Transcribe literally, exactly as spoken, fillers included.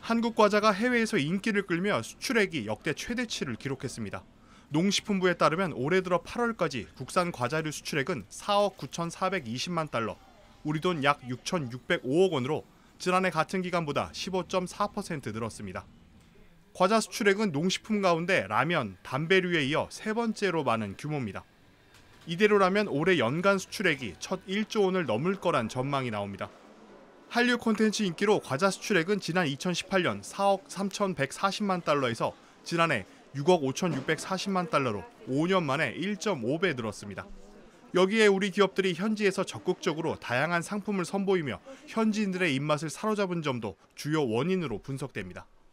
한국 과자가 해외에서 인기를 끌며 수출액이 역대 최대치를 기록했습니다. 농식품부에 따르면 올해 들어 팔월까지 국산 과자류 수출액은 사억 구천사백이십만 달러, 우리 돈 약 육천육백오억 원으로 지난해 같은 기간보다 십오 점 사 퍼센트 늘었습니다. 과자 수출액은 농식품 가운데 라면, 담배류에 이어 세 번째로 많은 규모입니다. 이대로라면 올해 연간 수출액이 첫 일조 원을 넘을 거란 전망이 나옵니다. 한류 콘텐츠 인기로 과자 수출액은 지난 이천십팔 년 사억 삼천백사십만 달러에서 지난해 육억 오천육백사십만 달러로 오 년 만에 일 점 오 배 늘었습니다. 여기에 우리 기업들이 현지에서 적극적으로 다양한 상품을 선보이며 현지인들의 입맛을 사로잡은 점도 주요 원인으로 분석됩니다.